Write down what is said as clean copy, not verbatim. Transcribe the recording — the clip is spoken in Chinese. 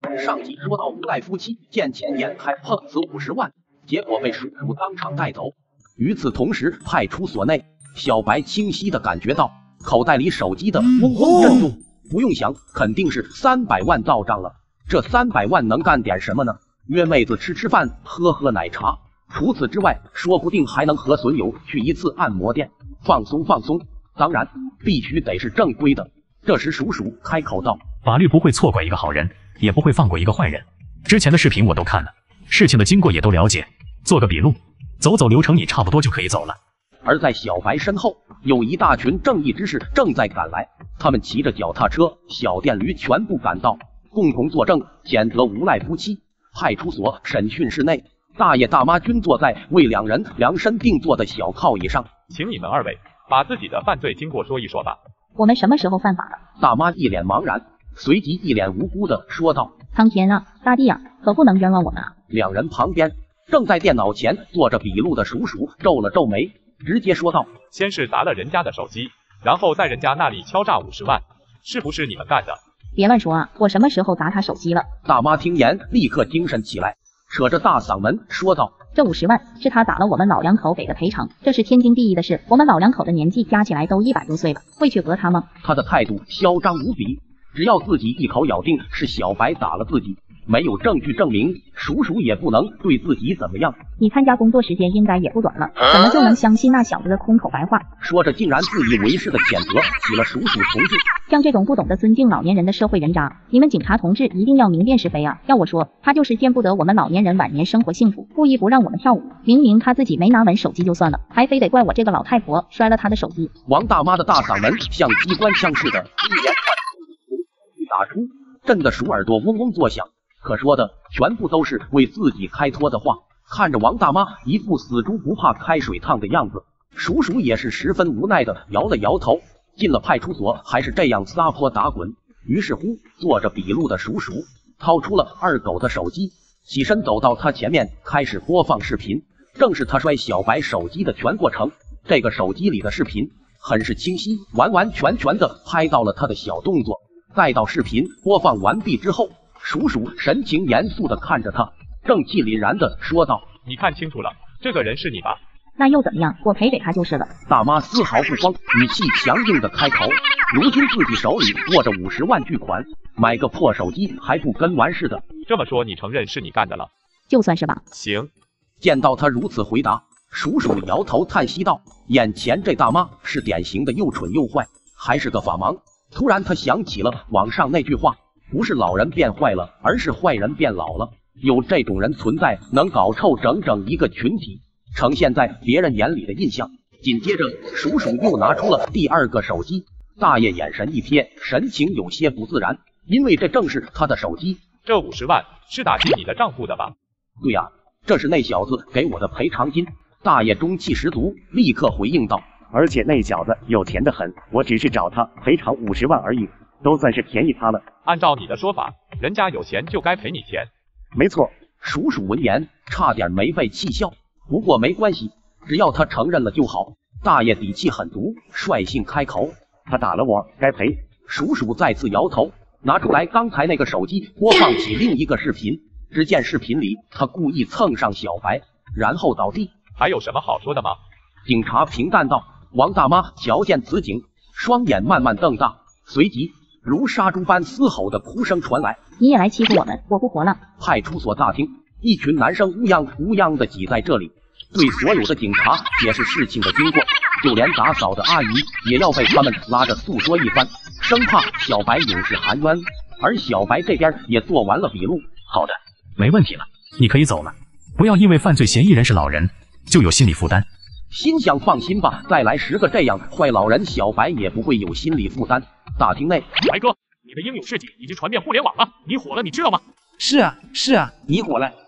上集说到无赖夫妻见钱眼开碰瓷50万，结果被叔叔当场带走。与此同时，派出所内，小白清晰地感觉到口袋里手机的嗡嗡震动，不用想，肯定是300万到账了。这300万能干点什么呢？约妹子吃饭，喝奶茶。除此之外，说不定还能和损友去一次按摩店，放松放松。当然，必须得是正规的。这时，叔叔开口道：“ 法律不会错怪一个好人，也不会放过一个坏人。之前的视频我都看了，事情的经过也都了解，做个笔录，走流程，你差不多就可以走了。” 而在小白身后，有一大群正义之士正在赶来，他们骑着脚踏车、小电驴全部赶到，共同作证，谴责无赖夫妻。派出所审讯室内，大爷大妈均坐在为两人量身定做的小靠椅上。 请你们二位把自己的犯罪经过说一说吧。 我们什么时候犯法了？ 大妈一脸茫然，随即一脸无辜的说道：“ 苍天啊，大地啊，可不能冤枉我们啊！” 两人旁边正在电脑前做着笔录的叔叔皱了皱眉，直接说道：“ 先是砸了人家的手机，然后在人家那里敲诈50万，是不是你们干的？” 别乱说啊！我什么时候砸他手机了？ 大妈听言立刻精神起来，扯着大嗓门说道：“ 这50万是他打了我们老两口给的赔偿，这是天经地义的事。我们老两口的年纪加起来都100多岁了，会去讹他吗？” 他的态度嚣张无比，只要自己一口咬定是小白打了自己，没有证据证明，叔叔也不能对自己怎么样。 你参加工作时间应该也不短了，怎么就能相信那小子的空口白话？ 说着竟然自以为是的谴责起了叔叔同志。 像这种不懂得尊敬老年人的社会人渣，你们警察同志一定要明辨是非啊！要我说，他就是见不得我们老年人晚年生活幸福，故意不让我们跳舞。明明他自己没拿稳手机就算了，还非得怪我这个老太婆摔了他的手机。 王大妈的大嗓门像机关枪似的一连串打出，震得鼠耳朵嗡嗡作响。可说的全部都是为自己开脱的话。看着王大妈一副死猪不怕开水烫的样子，叔叔也是十分无奈的摇了摇头。进了派出所还是这样撒泼打滚。于是乎，做着笔录的叔叔掏出了二狗的手机，起身走到他前面，开始播放视频。正是他摔小白手机的全过程。这个手机里的视频很是清晰，完完全全的拍到了他的小动作。再到视频播放完毕之后，叔叔神情严肃的看着他，正气凛然的说道：“ 你看清楚了，这个人是你吧？” 那又怎么样？我赔给他就是了。 大妈丝毫不慌，语气强硬的开口：“如今自己手里握着50万巨款，买个破手机还不跟完似的？” 这么说，你承认是你干的了？ 就算是吧。 行。 见到他如此回答，叔叔摇头叹息道：“眼前这大妈是典型的又蠢又坏，还是个法盲。”突然他想起了网上那句话：“不是老人变坏了，而是坏人变老了。”有这种人存在，能搞臭整整一个群体，呈现在别人眼里的印象。紧接着，叔叔又拿出了第二个手机，大爷眼神一瞥，神情有些不自然，因为这正是他的手机。 这50万是打进你的账户的吧？ 对呀，这是那小子给我的赔偿金。大爷中气十足，立刻回应道：“ 而且那小子有钱得很，我只是找他赔偿50万而已，都算是便宜他了。” 按照你的说法，人家有钱就该赔你钱。 没错。 叔叔闻言差点没被气笑，不过没关系，只要他承认了就好。大爷底气很足，率性开口：“ 他打了我，该赔。” 叔叔再次摇头，拿出来刚才那个手机播放起另一个视频。只见视频里他故意蹭上小白，然后倒地。 还有什么好说的吗？ 警察平淡道。王大妈瞧见此景，双眼慢慢瞪大，随即如杀猪般嘶吼的哭声传来：“ 你也来欺负我们，我不活了！” 派出所大厅，一群男生乌泱的挤在这里，对所有的警察解释事情的经过，就连打扫的阿姨也要被他们拉着诉说一番，生怕小白永世含冤。而小白这边也做完了笔录。 好的，没问题了，你可以走了。不要因为犯罪嫌疑人是老人就有心理负担。 心想放心吧，再来10个这样坏老人，小白也不会有心理负担。大厅内， 白哥，你的英勇事迹已经传遍互联网了，你火了，你知道吗？ 是啊，你火了。